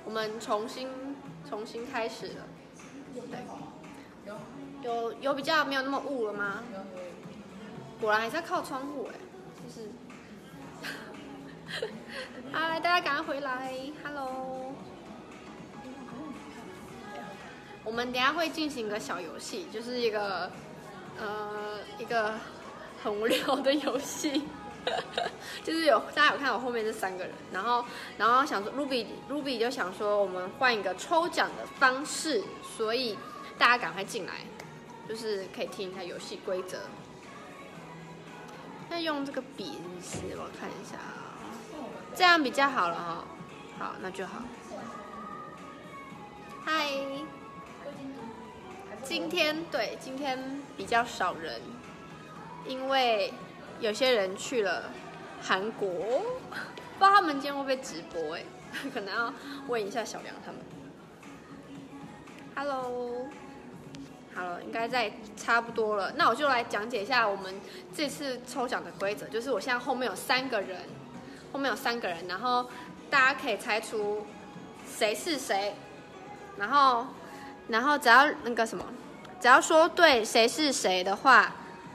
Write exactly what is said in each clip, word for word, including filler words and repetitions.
我们重新重新开始了。对，有有比较没有那么雾了吗？果然还是要靠窗户哎、欸，就是。嗨，大家赶快回来 ，Hello。我们等一下会进行一个小游戏，就是一个呃一个很无聊的游戏。就是有大家有看我后面这三个人，然后然后想说 Ruby Ruby 就想说我们换一个抽奖的方式，所以大家赶快进来，就是可以听一下游戏规则。那用这个笔是不是？我看一下，这样比较好了哈、哦。好，那就好。嗨，今天对今天比较少人，因为有些人去了韩国，不知道他们今天会不会直播哎，可能要问一下小梁他们。Hello， 好了，应该在差不多了，那我就来讲解一下我们这次抽奖的规则，就是我现在后面有三个人，后面有三个人，然后大家可以猜出谁是谁，然后然后只要那个什么，只要说对谁是谁的话。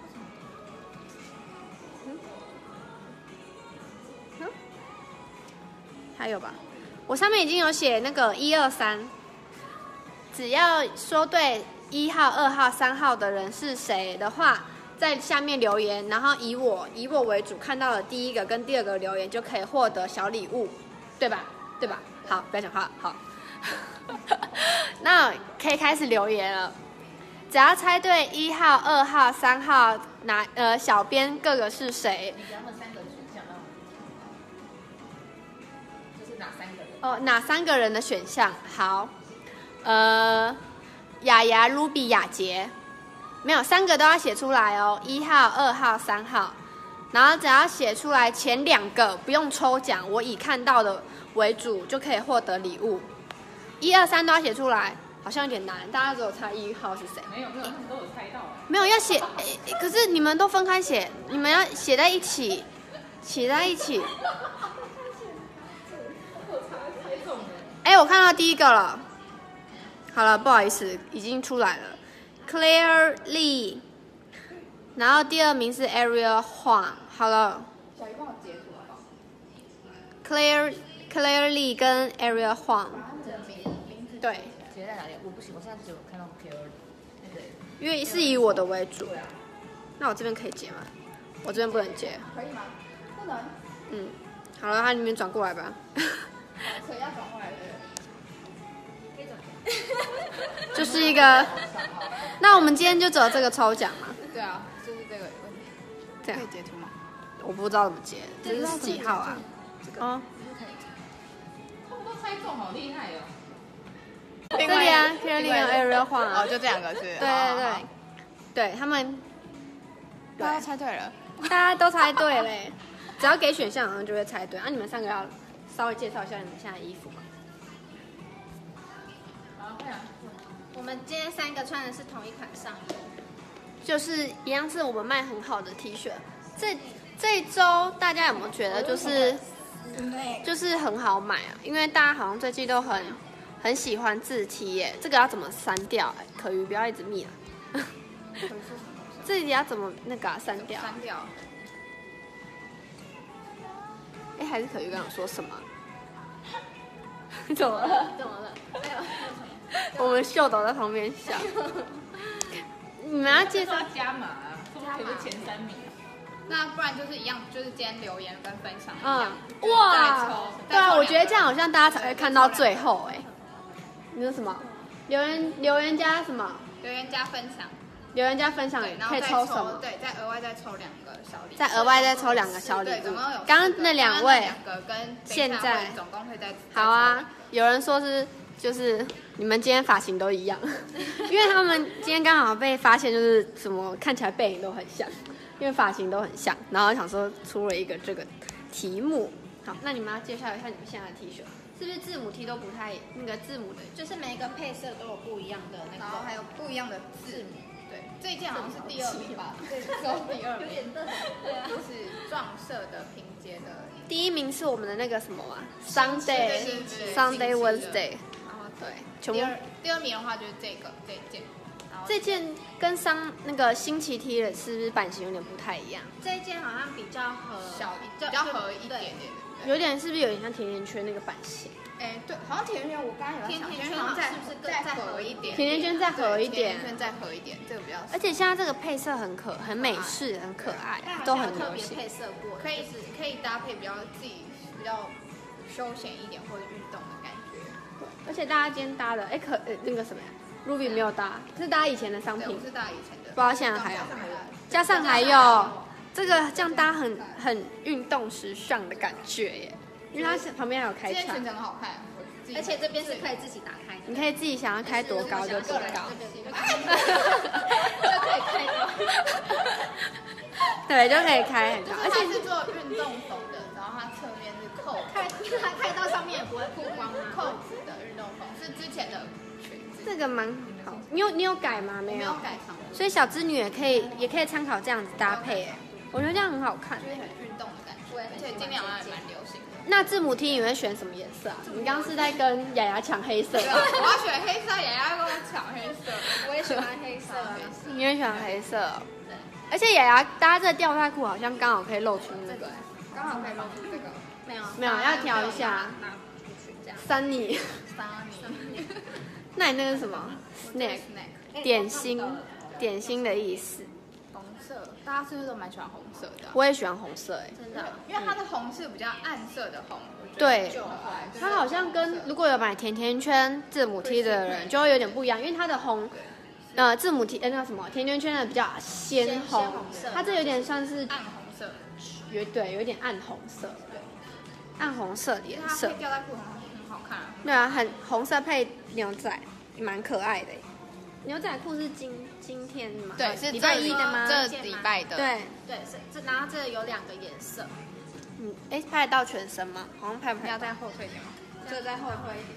还有吧，我上面已经有写那个一二三，只要说对一号、二号、三号的人是谁的话，在下面留言，然后以我以我为主，看到了第一个跟第二个留言就可以获得小礼物，对吧？对吧？好，不要讲话，好。那可以开始留言了，只要猜对一号、二号、三号哪呃小编各个是谁。哦，哪三个人的选项？好，呃，雅雅、Ruby、雅洁，没有三个都要写出来哦，一号、二号、三号，然后只要写出来前两个不用抽奖，我以看到的为主就可以获得礼物。一二三都要写出来，好像有点难，大家只有猜一号是谁？ 没有没有，他们都有猜到。 没有要写，可是你们都分开写，你们要写在一起，写在一起。哎，我看到第一个了。好了，不好意思，已经出来了 ，Claire Lee。然后第二名是 Ariel Huang。好了。 小姨帮我截图好不好 ？Claire Claire Lee 跟 Ariel Huang。对。 截在哪里？我不行，我现在只有看到 Claire 那个。 因为是以我的为主。对啊。那我这边可以截吗？我这边不能截。 可以吗？不能。 嗯，好了，他你们转过来吧。 所以要转过来的。 就是一个，那我们今天就只有这个抽奖嘛？ 对啊，就是这个问题。 这样可以截图吗？ 我不知道怎么截，这是几号啊？ 这个。哦。他们都猜中，好厉害哦。 这里啊 ，Kelly 跟 Ariel Huang 啊。 哦，就这两个是。 对对对，对他们， 大家猜对了， 大家都猜对嘞，只要给选项，好像就会猜对。啊，你们三个要稍微介绍一下你们现在的衣服吗？我们今天三个穿的是同一款上衣，就是一样是我们卖很好的 T 恤。这这一周大家有没有觉得就是就是很好买啊？因为大家好像最近都很很喜欢字 T 耶，这个要怎么删掉？哎，可鱼不要一直密啊。这里要怎么那个、啊、删掉？ 删掉。 哎，还是可鱼刚刚说什么？怎么了？怎么了？没有。我们秀导在旁边笑。你们要介绍加码，加码前三名。那不然就是一样，就是今天留言跟分享一样。 嗯，哇，对啊，我觉得这样好像大家才会看到最后哎。你说什么？留言留言加什么？ 留言加分享。 留言加分享可以抽什么？ 对，再额外再抽两个小礼物。 再额外再抽两个小礼物。 对，总共有。 刚刚那两位， 两个跟现在总共会再。 好啊，有人说是。就是你们今天发型都一样，因为他们今天刚好被发现，就是什么看起来背影都很像，因为发型都很像，然后想说出了一个这个题目。好，那你们要介绍一下你们现在的 T 恤，是不是字母 T 都不太那个字母的，就是每一个配色都有不一样的那个， 然后还有不一样的字母。对，这一件好像是第二名吧？对，只有第二名。有点嫩。对啊，就是撞色的拼接的。 第一名是我们的那个什么啊 ，Sunday Sunday Wednesday。 然后对， 第二第二名的话就是这个这一件。 这件跟上那个星期 T 的是不是版型有点不太一样？ 这一件好像比较合小一比较合一点点的， 有点是不是有点像甜甜圈那个版型？ 哎，对，好像甜甜圈我刚才有想，甜甜圈好像再是不是再合一点？ 甜甜圈再合一点， 甜甜圈再合一点，这个比较。 而且现在这个配色很可很美式，很可爱，都很流行。 配色过， 可以可以搭配比较自己比较休闲一点或者运动的感觉。 而且大家今天搭的，哎，可呃那个什么呀 ，Ruby 没有搭，是搭以前的商品， 是搭以前的， 不知道现在还有。加上还有这个这样搭很很运动时尚的感觉耶，因为它是旁边还有开窗， 场， 真的好看。 而且这边是可以自己打开的， 你可以自己想要开多高就多高， 就可以开高， 对，就可以开很高， 而且是做运动风的，然后它侧面是扣， 开它开到上面也不会曝光啊， 扣子的运动风是之前的裙子， 这个蛮好。你有你有改吗？没有， 没有改长， 所以小织女也可以也可以参考这样子搭配，哎，我觉得这样很好看， 就是很运动的感觉，而且今年好像也蛮流行的。 那字母 T 你会选什么颜色啊？你刚刚是在跟雅雅抢黑色， 我要选黑色，雅雅跟我抢黑色， 我也喜欢黑色， 你也喜欢黑色，对。而且雅雅搭这吊带裤好像刚好可以露出那个， 刚好可以露出这个， 没有没有要调一下。Sunny， Sunny， 那你那个什么 snack 点心点心的意思？ 红色，大家是不是都蛮喜欢红色的？ 我也喜欢红色，哎， 真的， 因为它的红是比较暗色的红， 对，它好像跟如果有买甜甜圈字母 T 的人就会有点不一样，因为它的红，呃，字母 T 呃那什么甜甜圈的比较鲜红，它这有点算是暗红色， 有对，有点暗红色，对，暗红色的颜色。 它吊带裤很好看。 对啊，很红色配牛仔，蛮可爱的。牛仔裤是今今天吗？ 对，是礼拜一的吗？ 这礼拜的。 对对，是这，然后这有两个颜色。 嗯，哎，拍得到全身吗？好像拍不要再后退一点吗？ 这个再后退一点。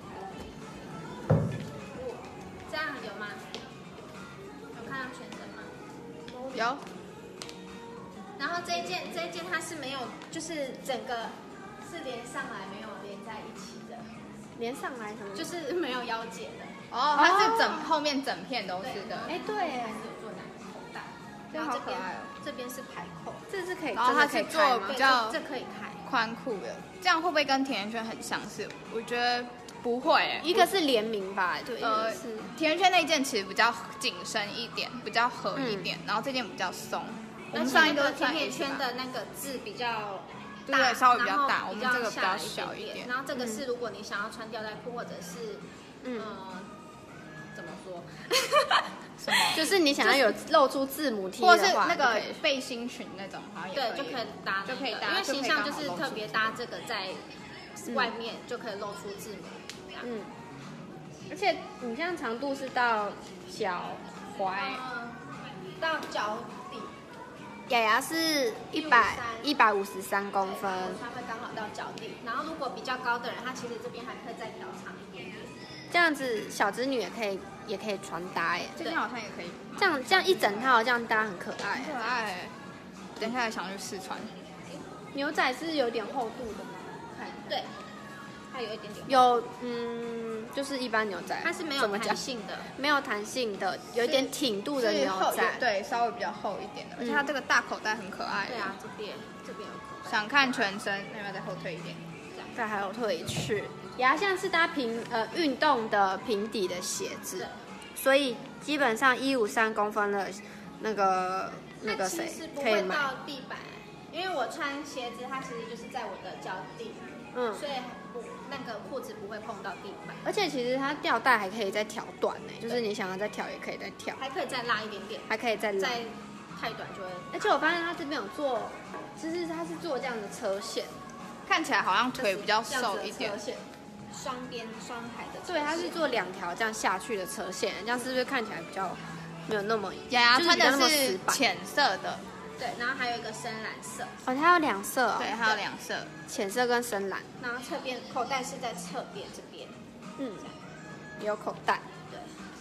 这样有吗？有看到全身吗？ 有。 然后这一件这一件它是没有，就是整个是连上来没有连在一起的， 连上来什么？ 就是没有腰解的。 哦，它是整后面整片都是的。 哎，对， 还是有做两个口袋。 这好可爱哦。 这边是排扣， 这是可以， 然后它是做比较这可以开宽裤的，这样会不会跟甜甜圈很相似？我觉得不会， 一个是联名吧，对， 呃，甜甜圈那件其实比较紧身一点，比较合一点，然后这件比较松。 我们上一个甜甜圈的那个字比较大，稍微比较大，我们这个比较小一点。 然后这个是如果你想要穿吊带裤，或者是嗯，怎么说？ 什么？ 就是你想要有露出字母 T 的话，或是那个背心裙那种，好像也对，就可以搭， 就可以搭， 因为形象就是特别搭这个在外面就可以露出字母。 嗯，而且你这样长度是到脚踝， 到脚底。 雅雅是一百一百五十三公分， 它会刚好到脚底。然后如果比较高的人，他其实这边还可以再调长一点点。 这样子小织女也可以也可以穿搭耶， 这件好像也可以。 这样这样一整套这样搭很可爱， 可爱。等一下想去试穿。 牛仔是有点厚度的吗？看， 对，它有一点点。 有嗯，就是一般牛仔， 它是没有弹性的， 没有弹性的，有一点挺度的牛仔， 对，稍微比较厚一点的，而且它这个大口袋很可爱。 对啊，这边这边有口袋。 想看全身，那要再后退一点。 再还有退去。雅现在是搭平呃运动的平底的鞋子，所以基本上一五三公分的那个那个谁可以买。 到地板，因为我穿鞋子，它其实就是在我的脚底，嗯，所以不那个裤子不会碰到地板。 而且其实它吊带还可以再调短呢，就是你想要再调也可以再调， 还可以再拉一点点， 还可以再拉， 再太短就会。 而且我发现它这边有做，其实它是做这样的车线， 看起来好像腿比较瘦一点。 双边双排的， 对，它是做两条这样下去的车线，这样是不是看起来比较没有那么？ 雅雅穿的是浅色的， 对，然后还有一个深蓝色。 哦，它有两色哦。 对，它有两色， 浅色跟深蓝。 然后侧边口袋是在侧边这边， 嗯，也有口袋。 对。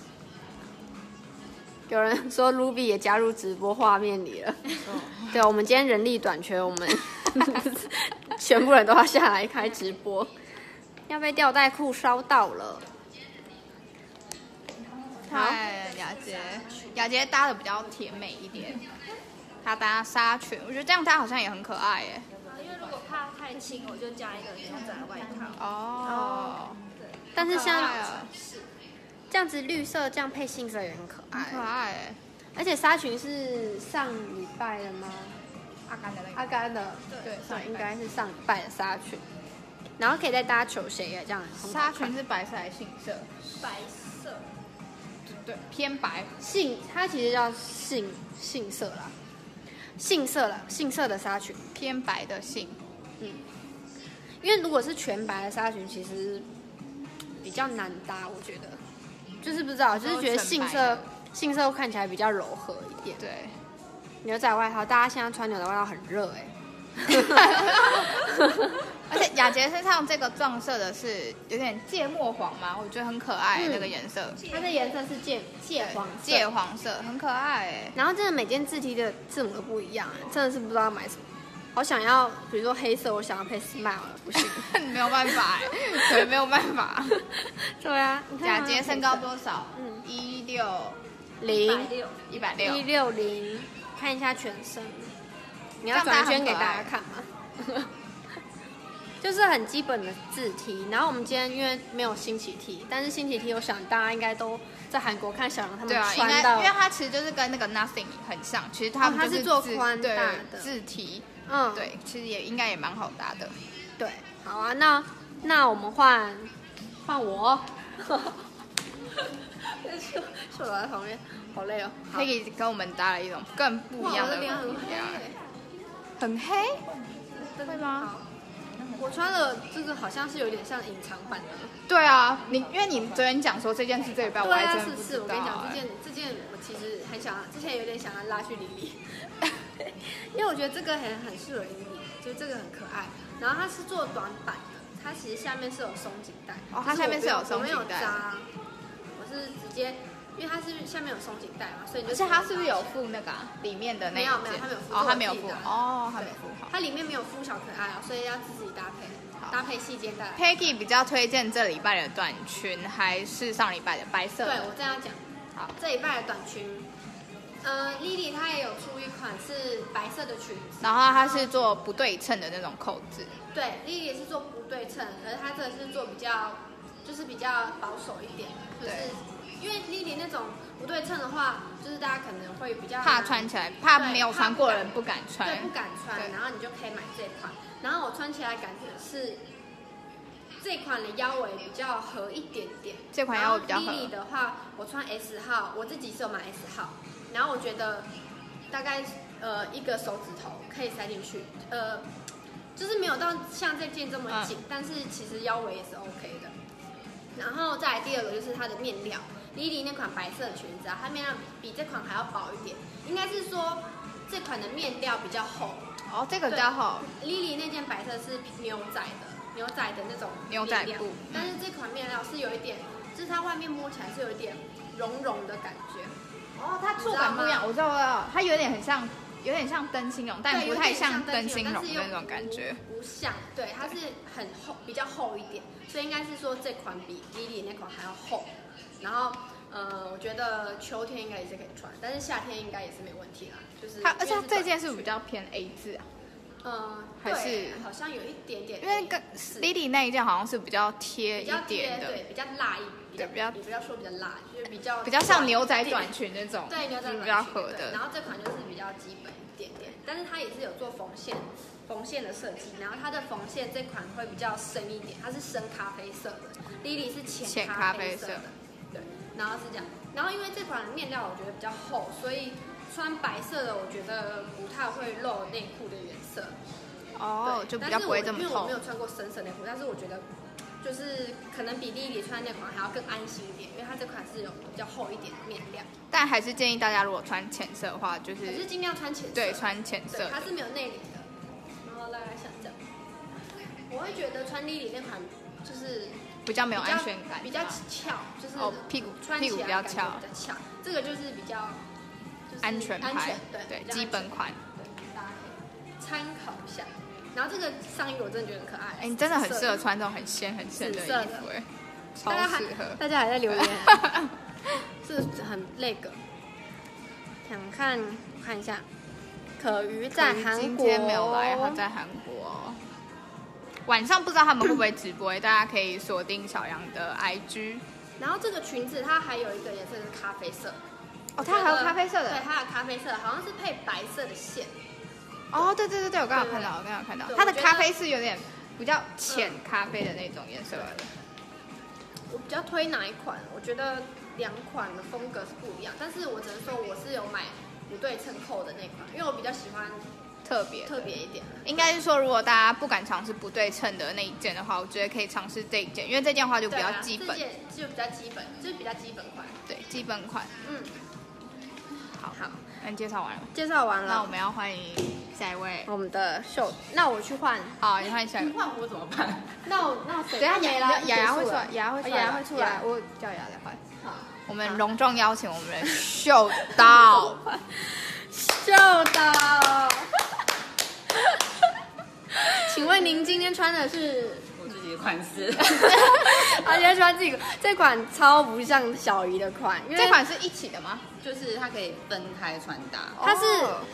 有人说 Ruby 也加入直播画面里了。哦、对，我们今天人力短缺，我们全部人都要下来开直播，要被吊带裤烧到了。 太雅洁，雅洁搭的比较甜美一点，她搭纱裙，我觉得这样搭好像也很可爱耶。 因为如果怕太轻，我就加一个牛仔外套。 哦， 对， 但是像是这样子绿色这样配杏色也很可爱， 很可爱耶。 而且纱裙是上礼拜的吗？ 阿甘的那个， 阿甘的， 对， 对，应该是上礼拜的纱裙，然后可以再搭球鞋耶，这样很好看。 纱裙是白色还是杏色？ 白色， 对，偏白。 杏，它其实叫杏杏色啦，杏色啦，杏色的纱裙， 偏白的杏。 嗯，因为如果是全白的纱裙，其实比较难搭，我觉得，就是不知道，就是觉得杏色杏色看起来比较柔和一点。 对。 牛仔外套，大家现在穿牛仔外套很热哎、 而且雅洁身上这个撞色的是有点芥末黄嘛，我觉得很可爱、嗯、那个颜色。 它的颜色是芥芥黄色， 芥黄色很可爱哎。 然后真的每件字体的字母都不一样，真的是不知道要买什么。好想要，比如说黑色，我想要配 smile， 不行， 没有办法哎，对，没有办法。 对啊， 雅洁身高多少？嗯，一六零， 一百六， 一六零。看一下全身，你要转圈给大家看吗？就是很基本的字体，然后我们今天因为没有新奇 T， 但是新奇 T 我想大家应该都在韩国看小杨他们穿到， 对啊，因为它其实就是跟那个 Nothing 很像，其实他们、 哦、是做宽大的字体， 嗯， 对，其实也应该也蛮好搭的。 对，好啊，那那我们换换我。是我在旁边，好累哦。 可以跟我们搭了一种更不一样的脸很黑， 很黑，会吗？ 我穿的这个好像是有点像隐藏版的。 对啊，你因为你昨天讲说这件是这一半，我还真不知道。 是是，我跟你讲，这件这件我其实很想，之前有点想要拉去莉莉，因为我觉得这个很很适合莉莉，就是这个很可爱。然后它是做短版的，它其实下面是有松紧带。 哦，它下面是有松紧带。 我是直接，因为它是下面有松紧带嘛，所以你就。 而且它是不是有附那个、啊、里面的那一件？ 没有没有，它没有附。 哦，它没有附。哦，它没有附。 它里面没有附小可爱哦，所以要自己搭配，搭配细肩带。 Peggy 比较推荐这礼拜的短裙，还是上礼拜的白色的？ 对，我这样讲。好，这礼拜的短裙，呃 ，Lily 她也有出一款是白色的裙子， 然后它是做不对称的那种扣子。 对 ，Lily 也是做不对称，可是它这个是做比较。就是比较保守一点，就是因为 Lily 那种不对称的话，就是大家可能会比较怕穿起来，怕没有穿过的人不敢穿， 对，不敢穿，然后你就可以买这款。然后我穿起来感觉是这款的腰围比较合一点点， 这款腰围比较合。 Lily 的话，我穿 S 号，我自己是有买 S 号，然后我觉得大概呃一个手指头可以塞进去，呃，就是没有到像这件这么紧，嗯、但是其实腰围也是 OK 的。然后再来第二个就是它的面料 ，Lily 那款白色的裙子啊，它面料比这款还要薄一点，应该是说这款的面料比较厚。 哦，这个比较厚。 Lily 那件白色是牛仔的，牛仔的那种牛仔布， 嗯、但是这款面料是有一点，就是它外面摸起来是有一点绒绒的感觉。 哦，它触感不一样，我知道，我知道，它有点很像。有点像灯芯绒，但不太像灯芯绒的那种感觉。 不像，对，它是很厚，比较厚一点，所以应该是说这款比 Lily 那款还要厚。然后，呃，我觉得秋天应该也是可以穿，但是夏天应该也是没问题啦。就是它，而且它这件是比较偏 A 字啊。 嗯， 还是好像有一点点， 因为跟 Lily 那一件好像是比较贴一点的， 对，比较辣一点， 对，比较， 你不要说比较辣，就是比较比较像牛仔短裙那种， 对，牛仔短裙比较合的。 然后这款就是比较基本一点点，但是它也是有做缝线，缝线的设计，然后它的缝线这款会比较深一点，它是深咖啡色的 ，Lily 是浅咖啡色的，对，然后是这样，然后因为这款面料我觉得比较厚，所以穿白色的我觉得不太会露内裤的原色。 哦，就比较不会这么透。 因为我没有穿过深色内裤，但是我觉得就是可能比Lily穿那款还要更安心一点，因为它这款是有比较厚一点的面料。 但还是建议大家如果穿浅色的话，就是还是尽量穿浅色。 对，穿浅色。 它是没有内里的。然后大概像这样，我会觉得穿Lily那款就是比较没有安全感， 比较翘，就是哦屁股穿屁股比较翘，比较翘。这个就是比较安全牌， 对对，基本款。 对，大家可以参考一下。 然后这个上衣我真的觉得很可爱。 哎、欸，你真的很适合穿这种很鲜很深的衣服，哎，超适合。 大家还在留言，是很那个。想看看一下，可鱼在韩国， 今天没有来，他在韩国。晚上不知道他们会不会直播，大家可以锁定小杨的 I G。 然后这个裙子它还有一个颜色是咖啡色。 哦，它还有咖啡色的。 对，它有咖啡色，好像是配白色的线。 哦，对对对对，我刚好看到，我刚好看到，它的咖啡是有点比较浅咖啡的那种颜色。 我比较推哪一款？我觉得两款的风格是不一样，但是我只能说我是有买不对称扣的那款，因为我比较喜欢特别特别一点。 应该是说，如果大家不敢尝试不对称的那一件的话，我觉得可以尝试这一件，因为这件的话就比较基本， 这件就比较基本，就是比较基本款。 对，基本款。嗯，好， 好， 那你介绍完了？ 介绍完了， 那我们要欢迎下一位， 我们的秀。那我去换。 好，你换下一位。 换我怎么办？ 那我那谁？ 等下雅雅雅会出来，雅雅会出来， 雅雅会出来， 我叫雅雅来换。 好， 我们隆重邀请我们的秀导， 秀导。请问您今天穿的是我自己的款式？ 而且穿这个这款超不像小姨的款，因为这款是一起的吗？ 就是它可以分开穿搭， 它是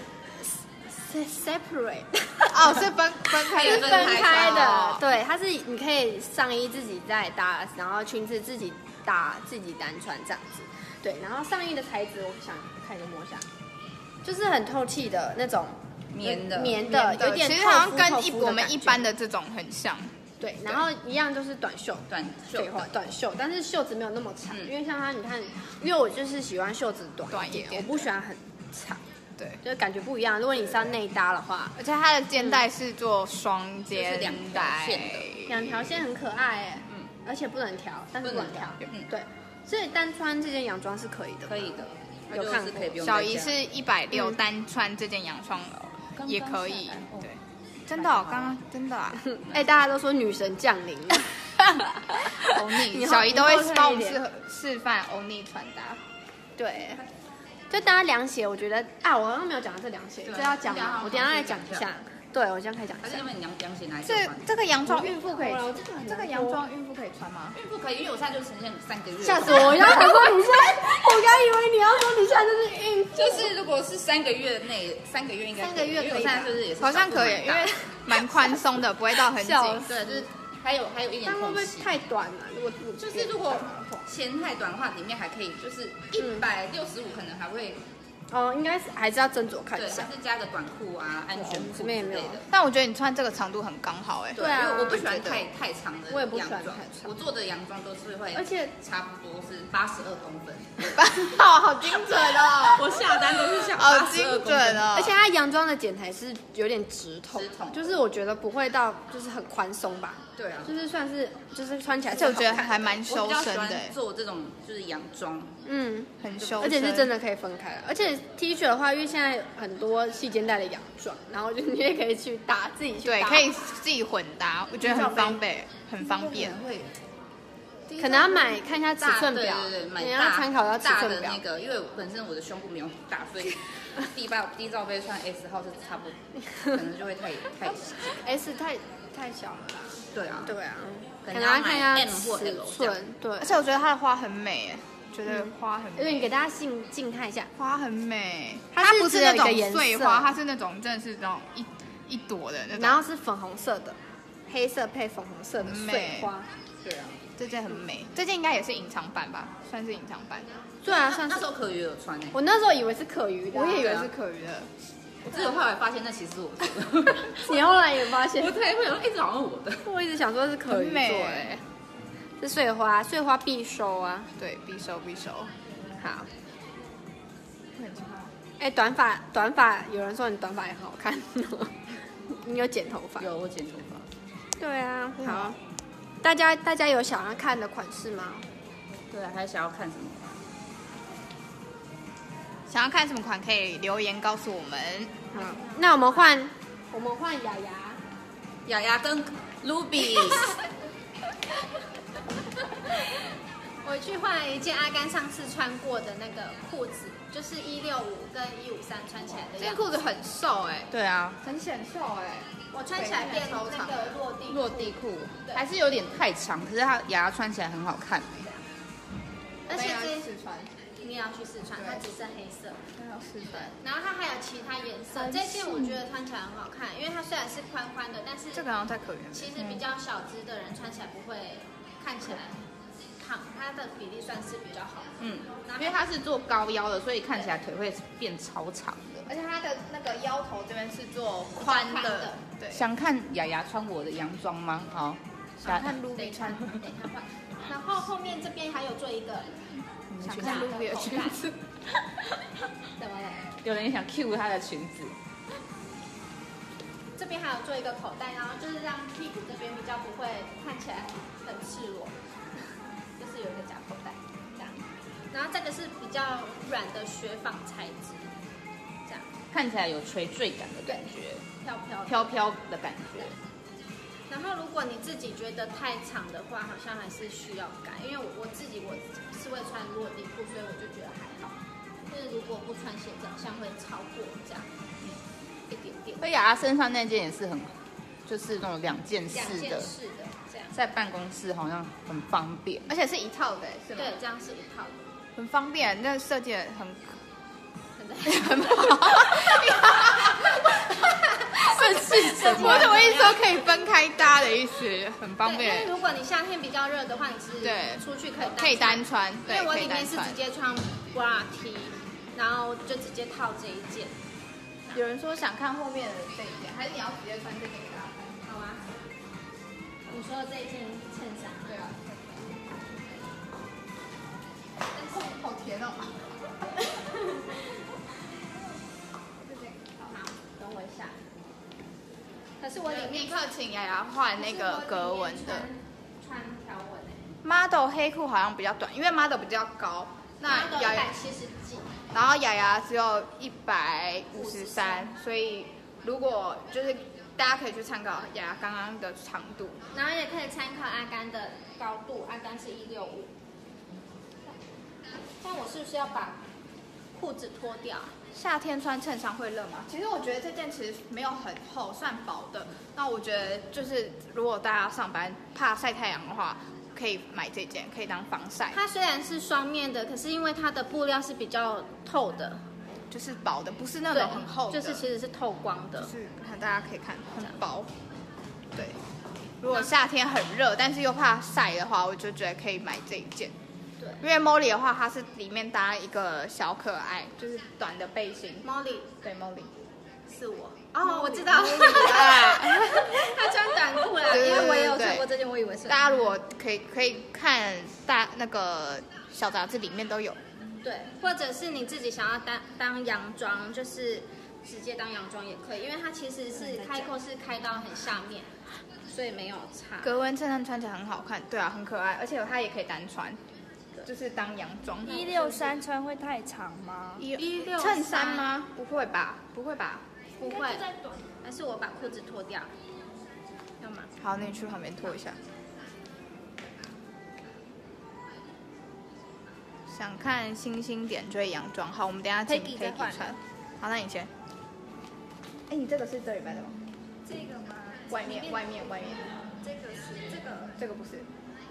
separate， 哦，是分分开的， 是分开的，对，它是你可以上衣自己再搭，然后裙子自己搭，自己单穿这样子，对，然后上衣的材质我想看一下摸一下，就是很透气的那种。 棉的， 棉的，有点其实好像跟一我们一般的这种很像。 对，然后一样都是短袖， 短袖， 短袖，但是袖子没有那么长，因为像它，你看，因为我就是喜欢袖子短短一点， 我不喜欢很长。 对， 就感觉不一样。如果你是要内搭的话， 而且它的肩带是做双肩带， 两条线很可爱哎，嗯，而且不能调，但是不能调，嗯，对，所以单穿这件洋装是可以的， 可以的， 有看过。 小姨是一百六，单穿这件洋装也可以，对，真的，刚刚真的啊， 哎，大家都说女神降临了， 欧尼，小姨都会帮我们示示范欧尼穿搭， 对。就大家凉鞋，我觉得啊，我刚刚没有讲到这凉鞋，这要讲吗？我等下再讲一下。对，我这样可以讲一下。 因为你凉凉鞋哪一这这个洋装孕妇可以， 这个洋装孕妇可以穿吗？ 孕妇可以，因为我现在就呈现三个月。 吓死我！我刚想说你现在，我刚以为你要说你现在就是孕妇。 就是如果是三个月内，三个月应该三个月可以， 就是也是好像可以，因为蛮宽松的，不会到很紧。 对，就是还有还有一点。 但会不会太短了？如果就是如果前太短的话，里面还可以就是一百六十五，可能还会。 哦，应该是还是要斟酌看一下。 对，还是加个短裤啊，安全裤之类的。 但我觉得你穿这个长度很刚好哎。 对啊， 因为我不喜欢太太长的我也不喜欢洋装。我做的洋装都是会， 而且差不多是八十二公分。 好好精准哦！ 我下单都是下好精准哦！ 而且它洋装的剪裁是有点直筒， 直筒， 就是我觉得不会到就是很宽松吧。 对啊， 就是算是就是穿起来， 就我觉得还蛮修身的。 做这种就是洋装， 嗯， 很修身， 而且是真的可以分开了。而且 T 恤的话，因为现在很多细肩带的洋装，然后就你也可以去搭自己去搭， 对，可以自己混搭，我觉得很方便，很方便。 会， 可能要买看一下尺寸表， 对对对，买你要参考到尺寸表。 那个，因为本身我的胸部没有很大，所以低罩低罩杯穿 S 号是差不多，可能就会太太小 S 太太小了啦。 对啊， 对啊， 可能要看一下 M 或 L 寸，对。 而且我觉得它的花很美，觉得花很美。 因为你给大家近近看一下， 花很美， 它不是那种碎花，它是那种真的是那种一一朵的那种， 然后是粉红色的，黑色配粉红色的碎花。 对啊， 这件很美，这件应该也是隐藏版吧，算是隐藏版。 对啊，算是。 那时候可鱼有穿诶， 我那时候以为是可鱼的， 我也以为是可鱼的。 我只有后来发现，那其实是我做的。 你后来也发现？ 我才会有，一直好像我的。 我一直想说是可鱼做诶，是碎花，碎花必收啊。 对，必收必收。 好。哎，短发短发，有人说你短发也很好看。你有剪头发？ 有，我剪头发。 对啊，好。大家大家有想要看的款式吗？ 对啊，还想要看什么？ 想要看什么款可以留言告诉我们。 好，那我们换，我们换雅雅， 雅雅跟 Ruby。 我我去换了一件阿甘上次穿过的那个裤子，就是一六五跟一五三穿起来的这样子。 件裤子很瘦哎、 对啊， 很显瘦哎、 我穿起来变那个落地落地裤对还是有点太长，可是它牙穿起来很好看。 而且这试穿， 你也要去试穿，它只剩黑色。 要试穿。 然后它还有其他颜色，这件我觉得穿起来很好看，因为它虽然是宽宽的，但是这个好像太可怜了。 其实比较小只的人穿起来不会看起来胖，它的比例算是比较好。 嗯，因为它是做高腰的，所以看起来腿会变超长的。 而且它的那个腰头这边是做宽宽的的，对。 想看雅雅穿我的洋装吗？好， 想看等 Ruby 一下， 穿， 等一下换。然后后面这边还有做一个想看 Ruby 的裙子。 怎么了？ 有人想 cue 她的裙子。 这边还有做一个口袋，然后就是让屁股这边比较不会看起来很赤裸，就是有一个假口袋这样。然后这个是比较软的雪纺材质，这样看起来有垂坠感的感觉， 飘飘的飘飘的感觉。 然后如果你自己觉得太长的话，好像还是需要改，因为我我自己我是会穿落地裤，所以我就觉得还好。就是如果不穿鞋子，好像会超过这样一点点。 而雅雅身上那件也是很，就是那种两件式两件的， 式的这样。 在办公室好像很方便。 而且是一套的，是吗？ 对，这样是一套的， 很方便，那设计的很很很好。 这是什么？ 我怎么意思说可以分开搭的意思，很方对，因为便。 如果你夏天比较热的话，你是对出去可以可以单穿，对， 因为我可以单里面是穿直接穿 bra T， 然后就直接套这一件。 有人说想看后面的这一件，还是你要直接穿这件给大家看？ 好啊。你说的这一件衬衫， 对啊。好好甜哦。 好，等我一下。可是我里面立刻请雅雅换那个格纹的。 穿条纹诶。 model 黑裤好像比较短，因为 model 比较高，那一雅雅百七十几。 然后雅雅只有一百五十三，所以如果就是大家可以去参考雅雅刚刚的长度， 然后也可以参考阿甘的高度，阿甘是一六五。但我是不是要把裤子脱掉？ 夏天穿衬衫会热吗？其实我觉得这件其实没有很厚，算薄的。那我觉得就是如果大家上班怕晒太阳的话，可以买这件，可以当防晒。 它虽然是双面的，可是因为它的布料是比较透的， 就是薄的，不是那对， 种很厚的， 就是其实是透光的。 就是看大家可以看很薄。对，如果夏天很热，但是又怕晒的话，我就觉得可以买这一件。 对， 因为 Molly 的话，它是里面搭一个小可爱，就是短的背心。 Molly 对 Molly， 是我哦，我知道， 啊他穿短裤啦， 对对对因为我也有对穿过这件，我以为是。 大家如果可以可以看大那个小杂志里面都有。 对，或者是你自己想要当当洋装，就是直接当洋装也可以，因为它其实是开扣是开到很下面，所以没有差。 格纹衬衫穿起来很好看，对啊，很可爱，而且它也可以单穿，就是当洋装。 一六三穿会太长吗？ 一一六衬衫吗？不会吧，不会吧。 不会，还是我把裤子脱掉，要吗？ 好，那你去旁边脱一下。想看星星点缀洋装，好，我们等一下请 Peggy 再 Peggy 换穿。好，那你先。哎，你这个是这礼拜的吗？ 这个吗？ 外面，外面，外面。 这个是这个。 这个不是。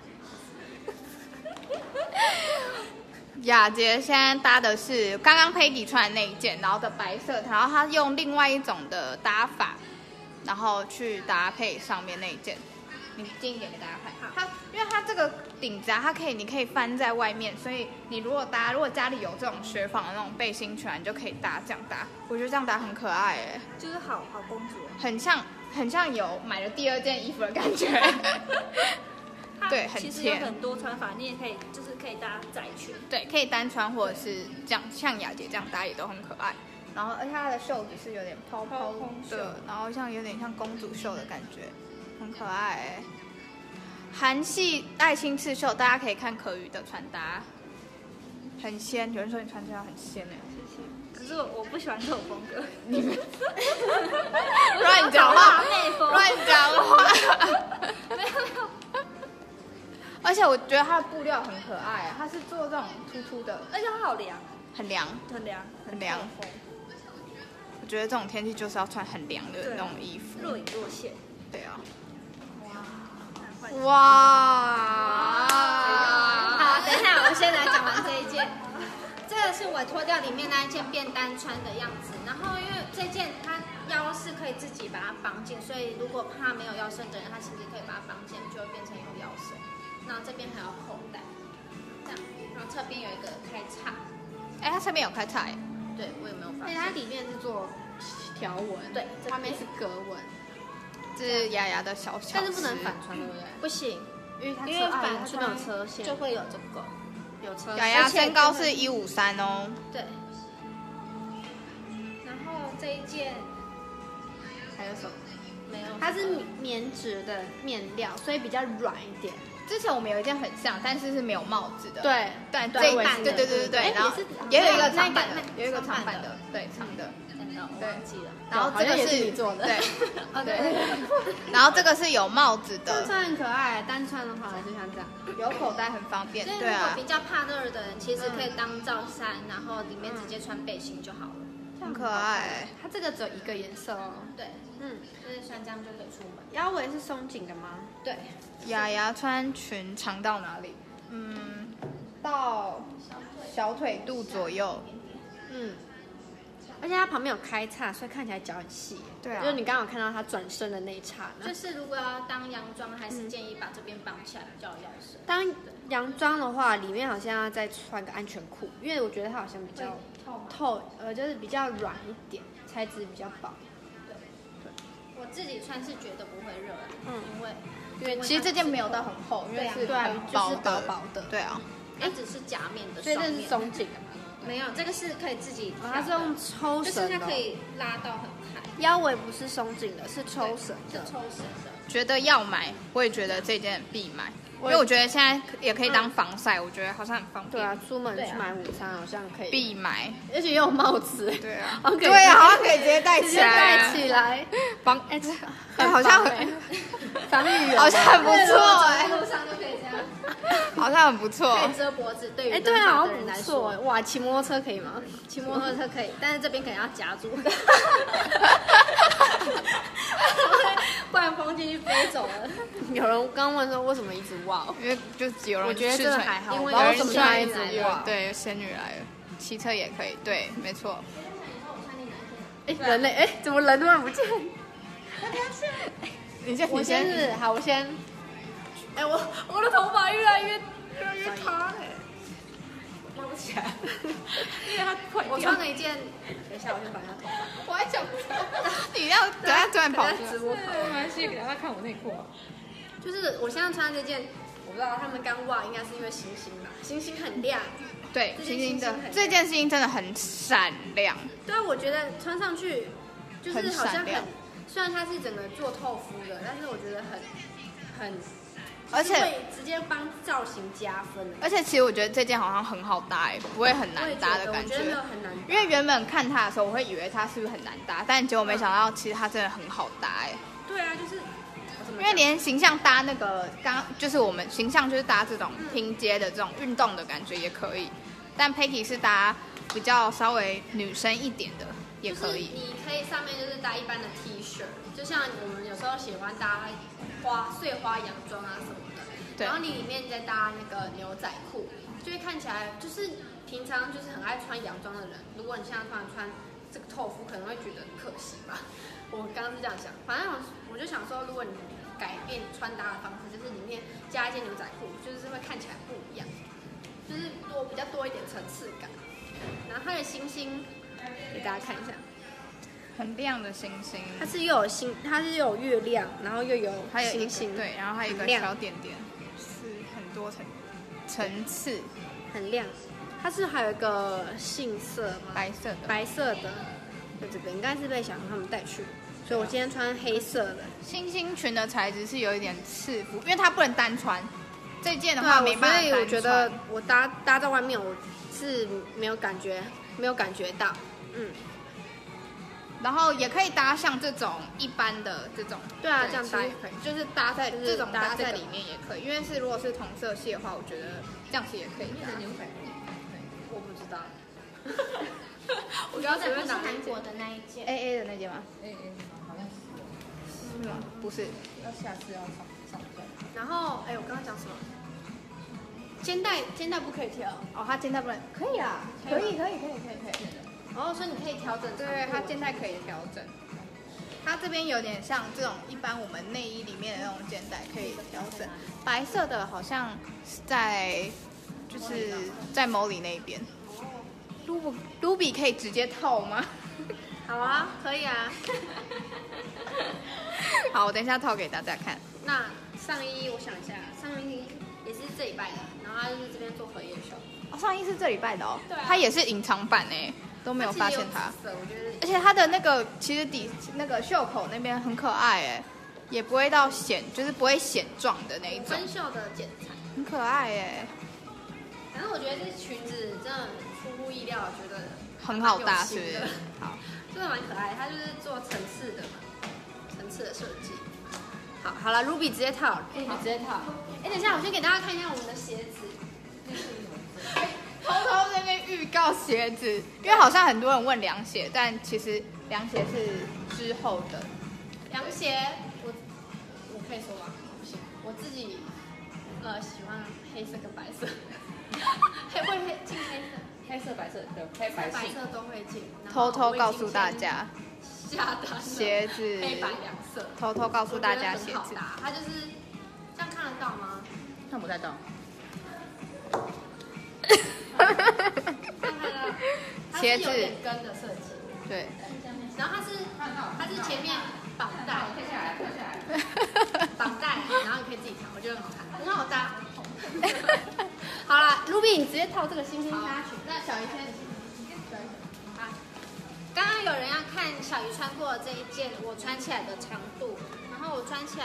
雅洁现在搭的是刚刚 Peggy 穿的那一件，然后的白色，然后她用另外一种的搭法，然后去搭配上面那一件。你近一点给大家看。它因为它这个顶子啊，它可以你可以翻在外面，所以你如果搭，如果家里有这种雪纺的那种背心裙，你就可以搭这样搭。我觉得这样搭很可爱哎， 就是好好公主。 很像很像有买了第二件衣服的感觉。对，很其实有甜。 很多穿法，你也可以就是可以搭窄裙。 对，可以单穿或者是这样，像雅洁这样搭也都很可爱。然后，而且它的袖子是有点抛抛的，然后像有点像公主袖的感觉，很可爱欸。韩系爱心刺绣，大家可以看可瑜的穿搭，很仙。有人说你穿这样很仙哎， 谢谢。可是我我不喜欢这种风格。 乱讲话， 妹风。 乱讲话。 没有没有。 而而且我觉得它的布料很可爱，它是做这种突突的， 而且它好凉， 很凉， 很凉， 很凉透风， 我觉得这种天气就是要穿很凉的对那种衣服。 若隐若现。 对啊。 哇！ 好，等一下，我先来讲完这一件。这个是我脱掉里面那一件便单穿的样子，然后因为这件它腰是可以自己把它绑紧，所以如果怕没有腰身的人，他其实可以把它绑紧，就会变成有腰身。然后这边还有口袋，这样，然后侧边有一个开叉。 哎，它上面有开叉哎。 对，我有没有发而且现？ 它里面是做条纹， 对这边外面是格纹， 这是雅雅的小巧思， 但是不能反穿，对不对？ 不行， 因为它因为车啊反它是没有车线， 就会有这个。 有车雅雅而且身高是一五三哦。 对。然后这一件还有什么？ 没有， 它是棉质的面料，所以比较软一点。 之前我们有一件很像，但是是没有帽子的。 对对， 对这一我也是对对对对对， 哎然后也是也有一个那个长版的那个， 有一个长长版的版的，对长的。 真的我对忘记了。 然后这个好像也是你做的对哦对，然后这个是有帽子的， 单穿很可爱，单穿的话就像这样。 有口袋很方便。 所以对啊如果比，较怕热的人，其实可以当罩衫，然后里面直接穿背心就好了。 很可爱。 它这个只有一个颜色哦。 对， 嗯， 就是穿这样就可以出门。 腰围是松紧的吗？ 对， 雅雅穿裙长到哪里？嗯，到小腿肚左右。 嗯。而且它旁边有开叉，所以看起来脚很细。 对啊就是你刚刚有看到它转身的那一刹那。 就是如果要当洋装，还是建议把这边绑起来比较有腰身。 当洋装的话，里面好像要再穿个安全裤，因为我觉得它好像比较透，呃，就是比较软一点，材质比较薄。 我自己穿是觉得不会热啊， 嗯因为因为其实这件没有到很厚，因为是对啊很就是薄的。 薄薄的对啊， 它只是夹面的所以这是双面。 松紧的嘛。 没有，这个是可以自己调的， 哦它是用抽就是绳的哦， 它可以拉到很开， 腰围不是松紧的，是抽绳的。 是抽绳的。 觉得要买，我也觉得这件必买，因我也为我觉得现在也可以当防晒，我觉得好像很方便。 对啊，出门对啊去买午餐好像可以， 必买。 而且也有帽子， 对啊， 好像可以对啊，好像可以直接戴直接起来， 戴起来， 防哎，这哎好像很防御员， 好像很不错哎， 路上就可以这样， 好像很不错。 可以遮脖子。对于哎，对啊， 短发好的人来说像不错哎，哇，骑摩托车可以吗？ 骑摩托车可以，但是这边可能要夹住，不然风进去飞走了。 有人刚刚问说为什么一直哇？ 因为就有人我觉得试穿真的还好， 因为我不知道有人试为什么他一穿直哇。 对，有仙女来了，骑车也可以，对，没错。 哎，人类，哎，怎么人突然不见？ 你先， 我你先， 先是好，我先。 哎，我我的头发越来越越来越塌哎， 摸不起来。 因为它快我穿了一件，等一下我先绑一下头发。 我还想不到，你要等下突然跑出来。 直播没关系，给大家看我内裤。 就是我现在穿这件，我不知道他们刚哇，应该是因为星星吧，星星很亮。 对， 这件星星的星星很这件星星真的很闪亮， 对啊，我觉得穿上去就是很好像很闪亮， 虽然它是整个做透肤的，但是我觉得很很， 而且就是会直接帮造型加分。 而且其实我觉得这件好像很好搭哎，不会很难我也觉搭的感得我觉得没有很难搭， 因为原本看它的时候，我会以为它是不是很难搭，但结果没想到其实它真的很好搭哎。 对啊，就是因为连形象搭那个刚就是我们形象就是搭这种拼接的这种运动的感觉也可以，但 Peggy 是搭比较稍微女生一点的也可以。 就是你可以上面就是搭一般的 T 恤，就像我们有时候喜欢搭花碎花洋装啊什么的， 对然后你里面再搭那个牛仔裤，就会看起来就是平常就是很爱穿洋装的人，如果你现在突然穿这个透肤，可能会觉得很可惜吧。我刚刚是这样想，反正我就想说，如果你改变穿搭的方式，就是里面加一件牛仔裤，就是会看起来不一样，就是多比较多一点层次感。然后它的星星给大家看一下。 很亮的星星， 它是又有星，它是又有月亮，然后又有还有一个星星， 对，然后还有一个很亮小点点，是很多层层次， 很亮。它是还有一个杏色吗？ 白色的。 白色的，就这个应该是被小熊他们带去的，所以我今天穿黑色的。 星星裙的材质是有一点刺肤，因为它不能单穿。这件的对啊， 话没办法所以单我觉得穿。 我搭搭在外面，我是没有感觉，没有感觉到，嗯。 然后也可以搭像这种一般的这种， 对啊，这样搭也可以。 就是搭在就是这种搭这个搭在里面也可以，因为是如果是同色系的话，我觉得这样子也可以搭。 我不知道， 我刚刚随这不是便拿韩国的那一件， A A 的那件吗？ 哎哎，好像是， 是吗？不是， 要下次要上上架。 然后哎，我刚刚讲什么？肩带肩带不可以调哦，它肩带不能，可以啊，可以可以可以可以可以。 哦，所以你可以调整长度。 对，它肩带可以调整。它这边有点像这种一般我们内衣里面的那种肩带，可以调整。白色的好像是在就是在 Molly 那边。Ruby Ruby 可以直接套吗？ 好啊，可以啊。 好，我等一下套给大家看。 那上衣我想一下，上衣也是这礼拜的，然后它就是这边做荷叶袖。 哦，上衣是这礼拜的哦。 对啊它也是隐藏版哎，都没有发现它。 它其实有紫色我觉得而且它的那个其实底那个袖口那边很可爱哎，也不会到显，就是不会显壮的那一种， 分袖的剪裁。 很可爱哎， 反正我觉得这裙子真的出乎意料，我觉得很好搭，是不是蛮有心的？ 好， 真的蛮可爱，它就是做层次的嘛，层次的设计。好，好了，Ruby 直接套，Ruby 直接套。哎，等一下，我先给大家看一下我们的鞋子。 偷偷在那边预告鞋子，因为好像很多人问凉鞋，但其实凉鞋是之后的。 凉鞋，我我可以说吗？不行，我自己呃喜欢黑色跟白色，黑会黑进黑色， 黑色、白色的黑白系， 白色都会进。然后偷偷告诉大家， 下单了鞋子黑白两色， 偷偷告诉大家鞋子。 我觉得很好搭，它就是这样看得到吗？ 看不太到。 看得到，它是鞋子有点跟的设计， 对， 然后它是它是前面绑带， 退下来，退下来。 绑带，然后你可以自己调，我觉得很好看，很好搭。好啦 Ruby 你直接套这个星星纱裙，那小鱼先。啊，刚刚有人要看小鱼穿过的这一件，我穿起来的长度，然后我穿起来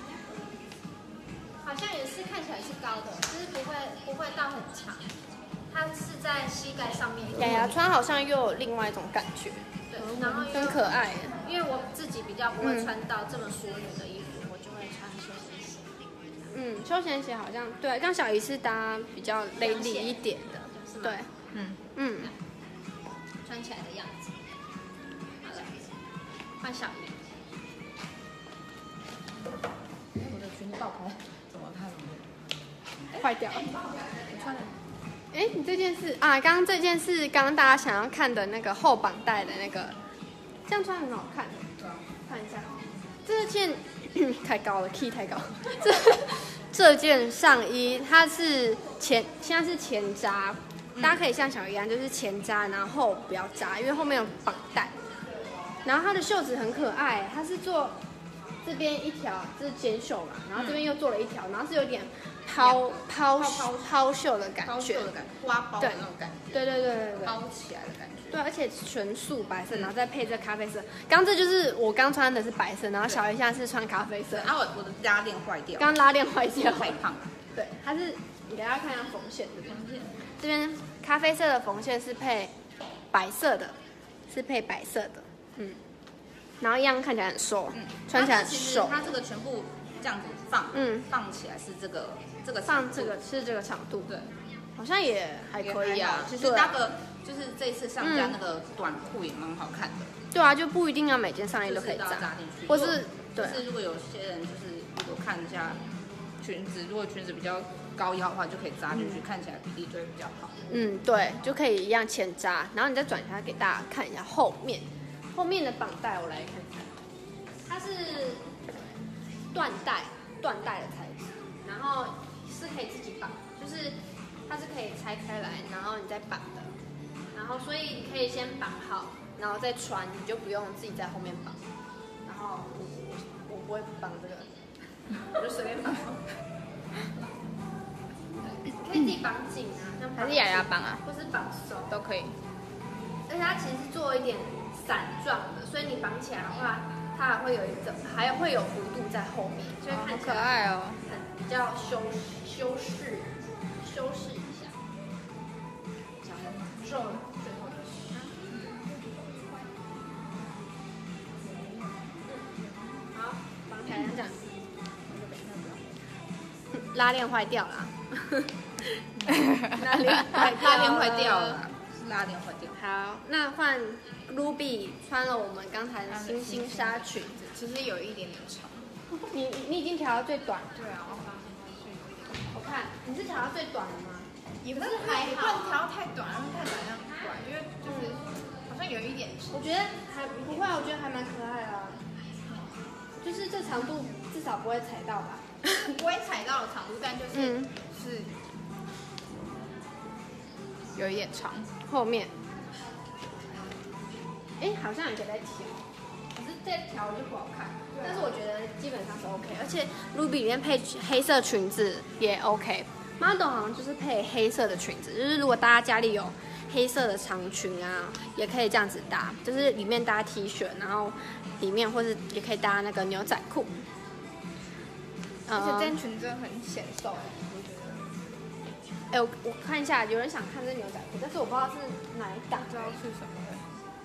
好像也是看起来是高的，就是不会不会到很长，它是在膝盖上面。雅雅穿好像又有另外一种感觉，对，然后很可爱。 因为我自己比较不会穿到这么淑女的衣服，我就会穿休闲鞋。 嗯，休闲鞋好像对，像小姨是搭比较雷里一点的， 是吗对， 嗯， 嗯， 穿起来的样子。好了，换小鱼。 我的裙子爆开，怎么看？ 坏掉了。 你穿的哎，你这件是啊，刚刚这件是刚刚大家想要看的那个后绑带的那个，这样穿很好看，看一下，这件太高了 ，key 太高，这这件上衣它是前现在是前扎，大家可以像小鱼一样，就是前扎，然后不要扎，因为后面有绑带，然后它的袖子很可爱，它是做这边一条，这是肩袖嘛，然后这边又做了一条，然后是有点抛抛抛袖的感觉， 包袖的感觉，花苞的那种感觉， 对对对对对， 包起来的感觉。 对，而且纯素白色，然后再配这咖啡色。刚这就是我刚穿的是白色，然后小鱼现在是穿咖啡色对，。然后我我的拉链坏掉， 刚拉链坏掉， 太胖了。 对，它是你给大家看一下缝线这边，这边咖啡色的缝线是配白色的，是配白色的，嗯，然后一样看起来很瘦， 嗯， 穿起来很它其实瘦。 它这个全部这样子放， 嗯放起来是这个这个放长度这个是这个长度， 对， 好像也还可以啊， 其实对啊搭个就是这一次上架那个短裤也蛮好看的， 对啊，就不一定要每件上衣就是大家都可以扎， 扎进去， 或是如果对啊就是如果有些人就是如果看一下裙子，如果裙子比较高腰的话，就可以扎进去，看起来比例就会比较好。 嗯，对，就可以一样前扎，然后你再转一下给大家看一下后面，后面的绑带我来看看，它是缎带，缎带的材质，然后是可以自己绑，就是它是可以拆开来，然后你再绑的，然后所以你可以先绑好，然后再穿，你就不用自己在后面绑，然后我我我不会绑这个，我就随便绑。可以自己绑紧啊，像还是雅雅绑啊， 或是绑手， 都可以。 而且它其实是做一点伞状的，所以你绑起来的话，它还会有一种，还会有幅度在后面，所以好看起来可爱哦。 很比较修修饰修饰一下。这最后拉链坏掉了，拉链坏拉链坏掉了，是拉链坏掉。 好，那换 Ruby 穿了我们刚才的星星纱裙子， 其实有一点点长。 你你已经调到最短， 对啊， 我看你是调到最短的吗？ 也不是还好，不能调太短，让太短这样怪，因为就是好像有一点长。 我觉得还不会，我觉得还蛮可爱的、啊，就是这长度至少不会踩到吧？ 不会踩到的长度，但就是、 嗯是有一点长。 后面，哎，好像也可以再调，可是再调就不好看。但是我觉得基本上是 OK， 而且 Ruby 里面配黑色裙子也 OK。Model 好像就是配黑色的裙子，就是如果大家家里有黑色的长裙啊，也可以这样子搭，就是里面搭 T 恤，然后里面或是也可以搭那个牛仔裤。 而且这件裙子很显瘦，我觉得。 哎，我我看一下，有人想看这牛仔裤，但是我不知道是哪一档， 不知道是什么的。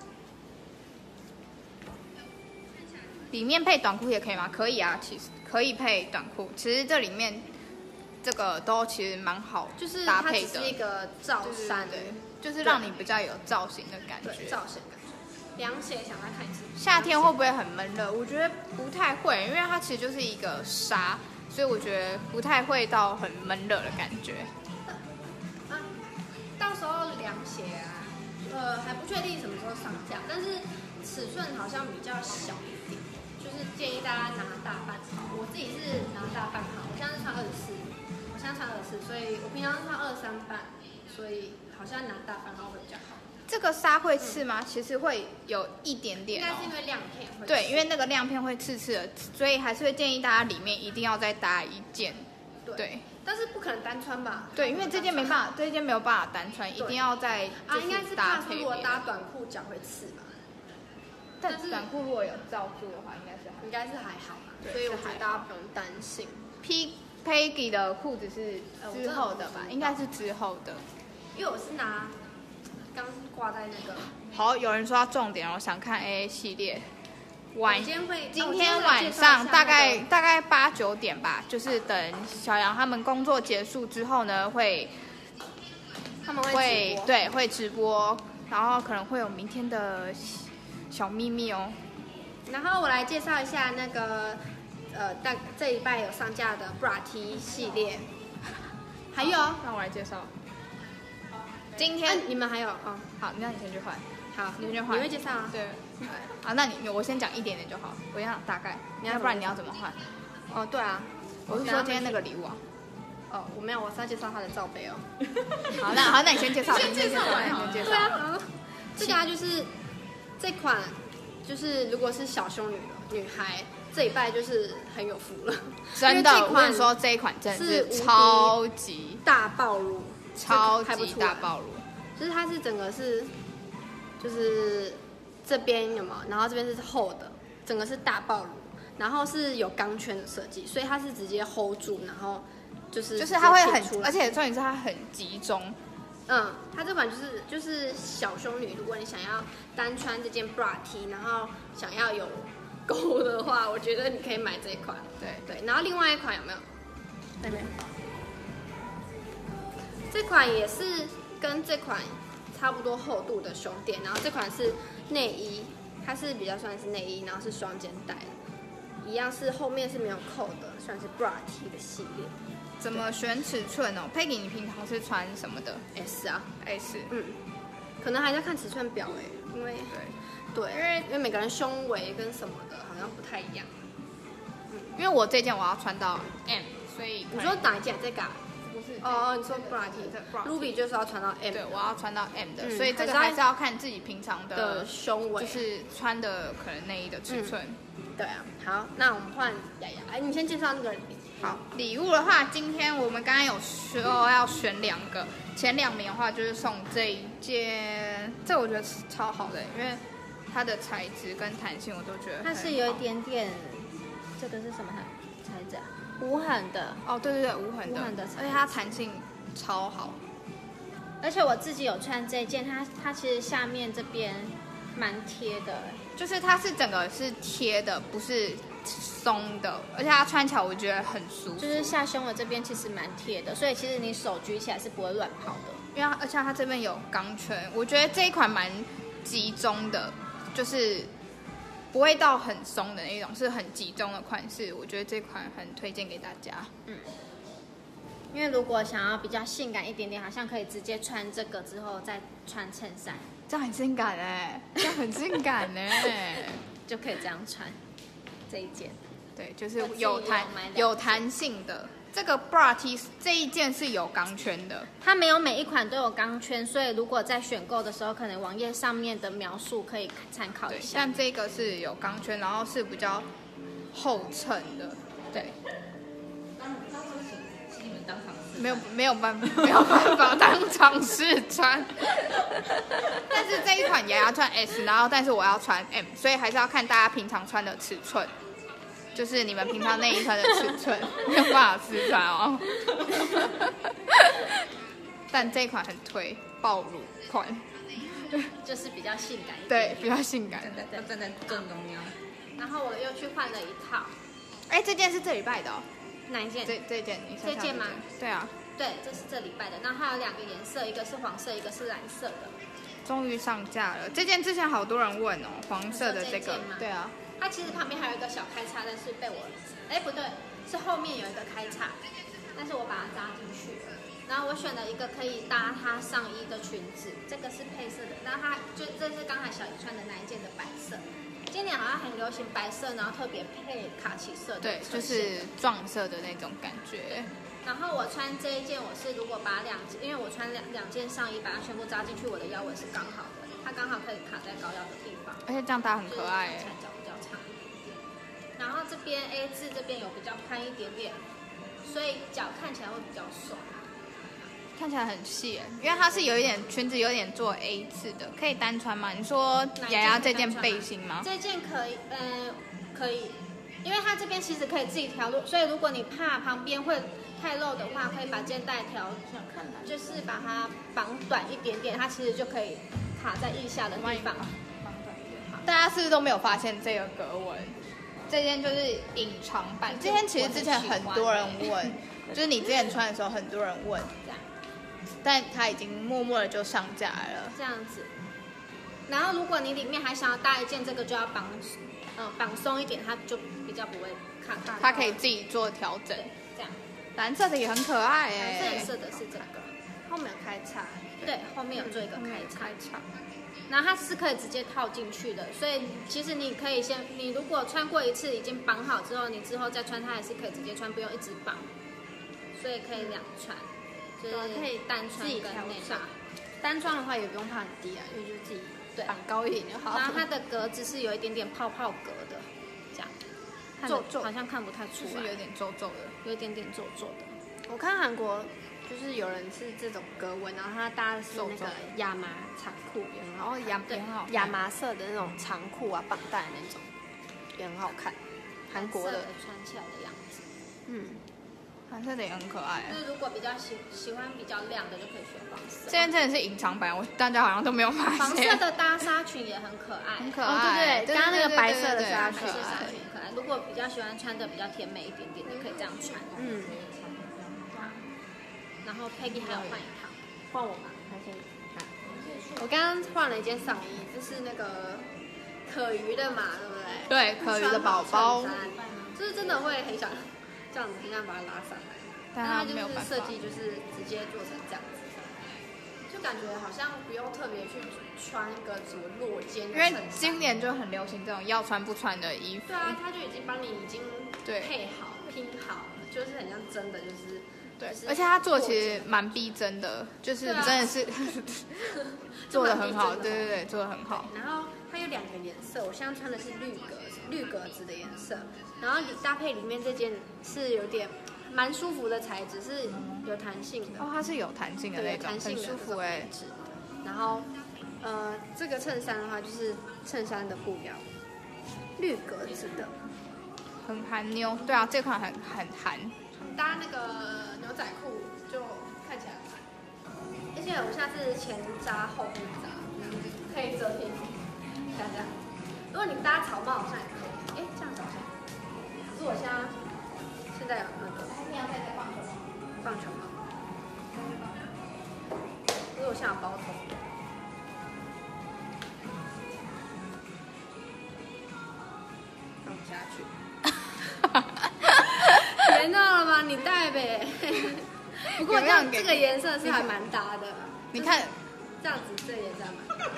里面配短裤也可以吗？可以啊，其实可以配短裤。其实这里面这个都其实蛮好就是搭配的， 它只是一个罩衫， 对，就是让你比较有造型的感觉。 对，造型感觉。凉鞋想再看一次。 夏天会不会很闷热？我觉得不太会，因为它其实就是一个纱，所以我觉得不太会到很闷热的感觉。 啊，到时候凉鞋啊，呃，还不确定什么时候上架，但是尺寸好像比较小一点，就是建议大家拿大半号。我自己是拿大半号，我现在是穿二十四，我现在穿二十四，所以我平常穿二三半，所以好像拿大半号会比较好。 这个纱会刺吗？嗯、其实会有一点点、哦， 应该是因为亮片会刺。 对，因为那个亮片会刺刺的，所以还是会建议大家里面一定要再搭一件。 对。 对但是不可能单穿吧？ 对，因为这件没办法，这件没有办法单穿，一定要再啊，应该是搭配。 怕如果搭短裤脚会刺吧？ 但是短裤如果有罩住的话，应该是应该是还好吧。所以我觉得大家不用担心。 P Peggy 的裤子是之后的吧？应该是之后的， 因为我是拿刚挂在那个。 好，有人说到重点哦，想看 A A 系列。晚今天会今天晚上大概大概八九点吧，就是等小杨他们工作结束之后呢，会他们会会对会直播，然后可能会有明天的小秘密哦。 然后我来介绍一下那个呃，大这一拜有上架的 bra T 系列，还有让我来介绍。今天、 啊、你们还有哦， 好，那你先去换。 好， 你先去换。 你会介绍啊？ 对。好，那你我先讲一点点就好，我想大概，要不然你要怎么换？ 哦，对啊， 我是说今天那个礼物啊。 哦，我没有，我是要介绍他的罩杯哦。 好，那好，那你先介绍， 先介绍完， 你先介绍。 对啊，这个啊就是这款，就是如果是小胸女女孩，这一拜就是很有福了。 真的，我跟你说这一款真的是超级大爆乳， 超级大爆乳， 就是它是整个是，就是这边有没有？然后这边是厚的，整个是大爆乳，然后是有钢圈的设计，所以它是直接 hold 住，然后就是就是它会很，而且重点是它很集中。 嗯，它这款就是就是小胸女，如果你想要单穿这件 bra T， 然后想要有勾的话，我觉得你可以买这一款。 对对，然后另外一款有没有？那边，这款也是跟这款差不多厚度的胸垫，然后这款是内衣，它是比较算是内衣，然后是双肩带，一样是后面是没有扣的，算是 bra T 的系列。 怎么选尺寸哦 ？Peggy， 你平常是穿什么的 ？S 啊 ，S。 嗯，可能还在看尺寸表哎，因为对对，因为因为每个人胸围跟什么的好像不太一样。 嗯，因为我这件我要穿到 M， 所以你说哪一件？这个？ 不是哦，你说 bra T，Ruby 就是要穿到 M。 对，我要穿到 M 的， 嗯、 所以这个还是要看自己平常的胸围， 就是穿的可能内衣的尺寸。 嗯、对啊，好，那我们换雅雅，哎，你先介绍那个。 好，礼物的话，今天我们刚刚有说要选两个，前两名的话就是送这一件，这我觉得超好的，因为它的材质跟弹性我都觉得它是有一点点，这个是什么材质啊？无痕的。 哦，对对对，无痕的， 无痕的材质， 而且它弹性超好。 而且我自己有穿这件，它它其实下面这边蛮贴的， 就是它是整个是贴的，不是松的，而且它穿起来我觉得很舒服， 就是下胸的这边其实蛮贴的，所以其实你手举起来是不会乱跑的。 因为它而且它这边有钢圈，我觉得这一款蛮集中的，就是不会到很松的那种，是很集中的款式。我觉得这款很推荐给大家。 嗯，因为如果想要比较性感一点点，好像可以直接穿这个之后再穿衬衫， 这样很性感哎，这样很性感哎， 就可以这样穿这一件。 对，就是有弹我自己有买两件有弹性的。这个 bra T 这一件是有钢圈的， 它没有每一款都有钢圈，所以如果在选购的时候，可能网页上面的描述可以参考一下。 但这个是有钢圈，然后是比较厚衬的，对。没有没有办法没有办法当场试穿，但是这一款也要穿 S， 然后但是我要穿 M， 所以还是要看大家平常穿的尺寸。就是你们平常内衣穿的尺寸，没有办法试穿哦。但这一款很推，爆乳款， 就是比较性感一点。 对，比较性感。 要站在正中央。 然后我又去换了一套， 哎，这件是这礼拜的哦。 哪一件？ 这这件你这件吗？ 对啊。 对，这是这礼拜的。然后它有两个颜色，一个是黄色，一个是蓝色的。 终于上架了，这件之前好多人问哦，黄色的这个这件吗， 对啊。 它其实旁边还有一个小开叉，但是被我，哎不对，是后面有一个开叉，但是我把它扎进去了。然后我选了一个可以搭它上衣的裙子，这个是配色的。然后它就这是刚才小姨穿的那一件的白色。今年好像很流行白色，然后特别配卡其色的， 对，就是撞色的那种感觉。 然后我穿这一件，我是如果把两，因为我穿两两件上衣，把它全部扎进去，我的腰围是刚好的，它刚好可以卡在高腰的地方。 而且这样搭很可爱哎。 脚比较长一点点。然后这边 A 字这边有比较宽一点点，所以脚看起来会比较爽。 看起来很细，因为它是有一点裙子有点做 A 字的，可以单穿吗？你说雅雅这件背心吗？ 这件可以，嗯、呃，可以，因为它这边其实可以自己调路，所以如果你怕旁边会太露的话，可以把肩带调，就是把它绑短一点点，它其实就可以卡在腋下的地方。 绑短一点。大家是不是都没有发现这个格纹？这件就是隐藏版。这件其实之前很多人问，就是你之前穿的时候很多人问。但它已经默默的就上架了， 这样子。然后如果你里面还想要搭一件这个，就要绑，嗯，绑松一点，它就比较不会卡卡。 它可以自己做调整。 这样。 蓝色的也很可爱哎。 蓝色的是这个， 后面有开叉。 对，后面有做一个开叉。 开叉。 然后它是可以直接套进去的，所以其实你可以先，你如果穿过一次已经绑好之后，你之后再穿它还是可以直接穿，不用一直绑。所以可以两穿。就是可以单穿跟内穿， 单穿的话也不用怕很低啊，因为就是自己绑高一点就好。 然后它的格子是有一点点泡泡格的，这样，皱皱好像看不太出来， 就是有点皱皱的， 有一点点皱皱的。 我看韩国就是有人是这种格纹，然后他搭的是那个亚麻长裤，然后亚也很好， 亚麻色的那种长裤啊，绑带那种也很好看，韩国的穿起来的样子， 嗯。 蓝色的也很可爱。 就是如果比较喜喜欢比较亮的，就可以选黄色。 这件真的是隐藏版，我大家好像都没有发现。 黄色的搭纱裙也很可爱， 很可爱。 对对对，刚刚那个白色的纱裙， 白色纱裙可爱。如果比较喜欢穿的比较甜美一点点，就可以这样穿。 嗯。 然后 Peggy 还要换一套， 换我吧，他先看。我刚刚换了一件上衣，就是那个可鱼的嘛，对不对？ 对，可鱼的宝宝。 就是真的会很想。这样子尽量把它拉上来， 但它就是设计就是直接做成这样子，就感觉好像不用特别去穿一个什么落肩。 因为今年就很流行这种要穿不穿的衣服。 对啊，他就已经帮你已经配好拼好了，就是很像真的就是。 对，而且他做其实蛮逼真的，就是真的是做的很好，对对对，做的很好。 然后它有两个颜色，我现在穿的是绿格绿格子的颜色，然后搭配里面这件是有点蛮舒服的材质，是有弹性的。 哦，它是有弹性的那种，很舒服哎。 然后呃，这个衬衫的话就是衬衫的布料，绿格子的， 很韩妞。对啊，这款很很韩。 搭那个牛仔裤就看起来很韩，而且我下次前扎后不扎，可以遮天。大家，如果你搭草帽好像也可以，哎，这样子好像我现在现在有那个你要再再棒球吗？ 棒球帽，可是我现在有包头。放不下去。别闹了吧，你戴呗。不过这样这个颜色是还蛮搭的。 你看， 这样子这个颜色还蛮搭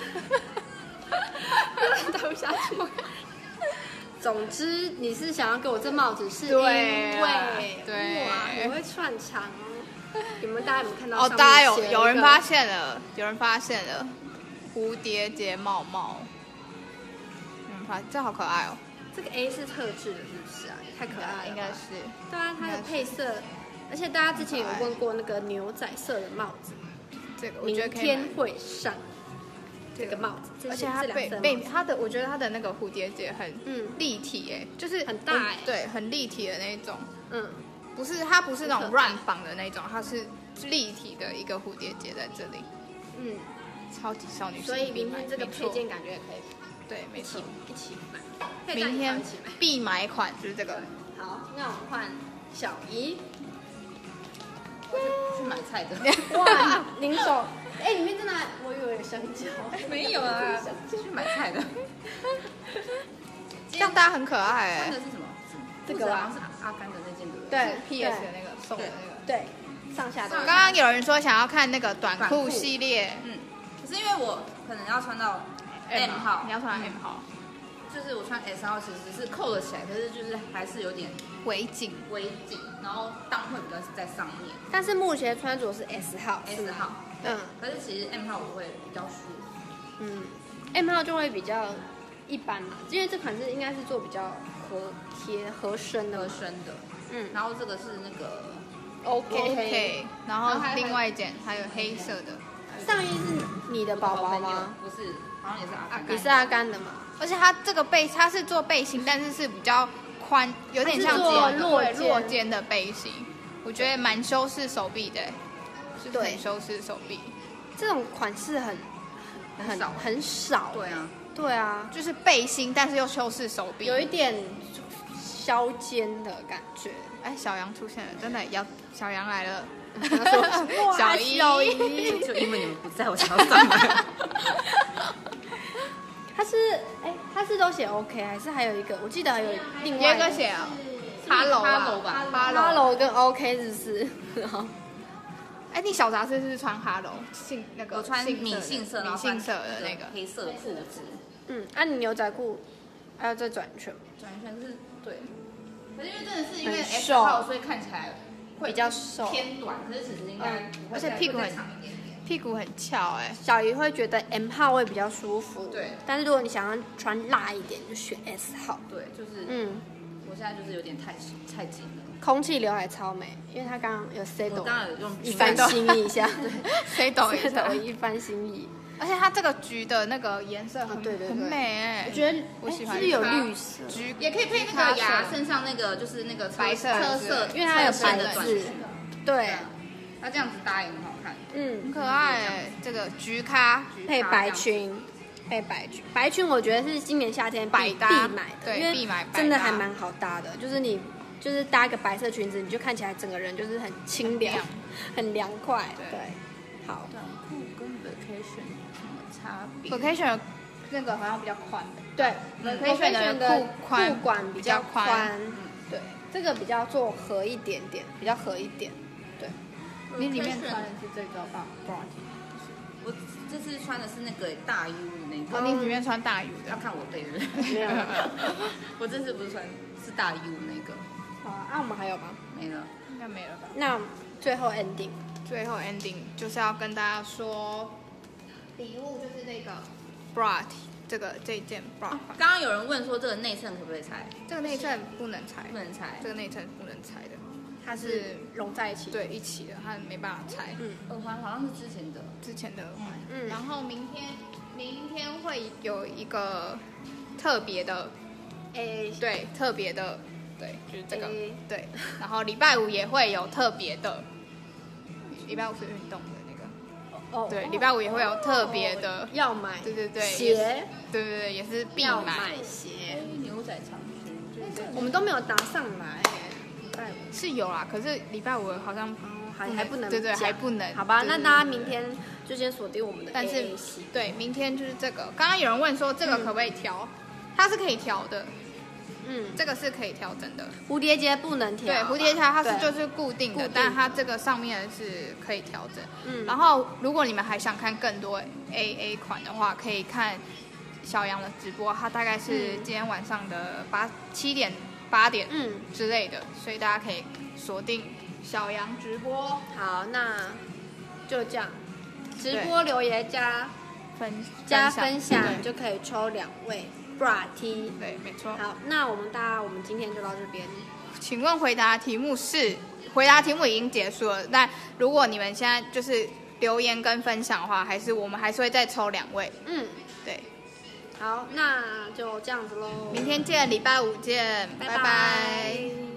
的。戴不下去。总之，你是想要给我这帽子，是因为对哇，我会串场哦。有没有大家有没有看到？ 哦，大家有有人发现了，有人发现了蝴蝶结帽帽。有人发现，这好可爱哦。 这个 A 是特制的，是不是啊？太可爱了， 应该是。 对啊，它的配色，而且大家之前有问过那个牛仔色的帽子， 这个我觉得明天会上这个帽子， 而且它背背它的，我觉得它的那个蝴蝶结很嗯立体哎，就是很大哎， 对，很立体的那种。 嗯， 不是它不是那种乱绑的那种，它是立体的一个蝴蝶结在这里。 嗯， 超级少女心。 所以明天这个配件感觉也可以， 对，没错， 一起买。 明天必买款就是这个。 好，那我们换小姨。 去买菜的。 哇，零手，哎，里面真的，我以为有香蕉， 没有啊，去买菜的。 这样大家很可爱哎。 穿的是什么？ 这个好像是阿甘的那件，对不对？ 对 ，P S 的那个送的那个。 对，上下都。 刚刚有人说想要看那个短裤系列， 嗯，可是因为我可能要穿到 M 号， 你要穿 M 号。 就是我穿 S 号其实是扣了起来，可是就是还是有点围紧， 围紧，然后裆会比较在上面。 但是目前穿着是 S 号 ，S 号， 嗯， 可是其实 M 号我会比较舒服， 嗯 ，M 号就会比较一般嘛，因为这款是应该是做比较合贴合身的， 合身的， 嗯， 然后这个是那个 OK，然后另外一件还有黑色的， 上衣是你的宝宝吗？ 不是，好像也是阿甘， 也是阿甘的嘛。 而且它这个背它是做背心，但是是比较宽，有点像做落肩落肩的背心，我觉得蛮修饰手臂的，是很修饰手臂。 这种款式很很少很少， 对啊， 对啊， 就是背心，但是又修饰手臂， 有一点削肩的感觉。 哎，小杨出现了，真的要小杨来了。 他说小姨， 小姨， 就因为你们不在，我才要上来。 他是哎，他是都写 OK 还是还有一个？我记得还有另外一个写啊 ，Hello 吧 ，Hello 跟 OK 是不是？ 哎，你小杂志是穿 Hello 杏那个我穿米杏色， 米杏色的那个黑色的裤子。 嗯，那你牛仔裤还要再转一圈吗？ 转一圈是对，可是因为真的是因为很 S 瘦号，所以看起来会比较瘦， 偏短，可是其实应该不会而且屁股很再长一点点。 屁股很翘哎， 小姨会觉得 M 号会比较舒服， 对。 但是如果你想要穿辣一点，就选 S 号。 对，就是嗯， 我现在就是有点太太紧了。 空气刘海超美，因为他刚刚有 say 我刚刚有用一番心意一下，对， 谁懂一下抖一番心意。 而且它这个橘的那个颜色很对对对很美哎， 我觉得我喜欢是不是有绿色？ 橘也可以配那个牙身上那个就是那个白色车色， 因为它有白的短字裙， 对， 它这样子搭也很好看。 嗯， 很可爱哎，这个橘咖配白裙，配白裙，白裙我觉得是今年夏天必百搭必买的， 对因为必买百搭真的还蛮好搭的，就是你就是搭一个白色裙子，你就看起来整个人就是很清凉，很凉快，对，好。 短裤跟 vacation 有什么差别 vacation 那个好像比较宽， 对 vacation 的裤宽裤管比较宽， 嗯对，这个比较做合一点点，比较合一点，对。 你里面穿的是这个吧 bra， 我这次穿的是那个大 U 的那个， 哦，你里面穿大 U 的， 要看我背的。 没有， 我这次不是穿是大 U 那个， 好啊，那我们还有吗？ 没了。 应该没了吧？ 那最后 ending， 最后 ending 就是要跟大家说，礼物就是那个 bra， 这个这一件 bra， 刚刚有人问说这个内衬可不可以拆？ 这个内衬不能拆， 不能拆这。个内衬不能拆的， 它是融在一起，， 对一起的，它没办法拆。 嗯耳环好像是之前的， 之前的耳环， 嗯， 然后明天明天会有一个特别的， 诶， 对，特别的，对，就是这个， 诶对。然后礼拜五也会有特别的，礼拜五是运动的那个， 哦， 对，礼拜五也会有特别的， 要买， 对对对， 鞋， 对对对，也是必要买。 买鞋， 牛仔长裙，就是这个。 我们都没有答上来，礼拜五是有啦，可是礼拜五好像还还不能对对讲还不能。 好吧， 对对那大家对明天就先锁定我们的 A 但 A 是系。 对，明天就是这个。刚刚有人问说这个可不可以调，它是可以调的， 嗯， 这个是可以调整的。 蝴蝶结不能调对， 吧， 蝴蝶结它是对就是固定的， 固定但它这个上面是可以调整。 嗯， 然后如果你们还想看更多 A A 款的话，可以看小杨的直播，他大概是今天晚上的八七点八点嗯， 之类的，所以大家可以锁定小杨直播好，那就这样，直播留言加分加分享对就可以抽两位 bra T。 对，没错。 好，那我们大家我们今天就到这边。 请问回答题目是？回答题目已经结束了，但如果你们现在就是留言跟分享的话，还是我们还是会再抽两位。 嗯， 对， 好，那就这样子喽。 明天见，礼拜五见，拜拜拜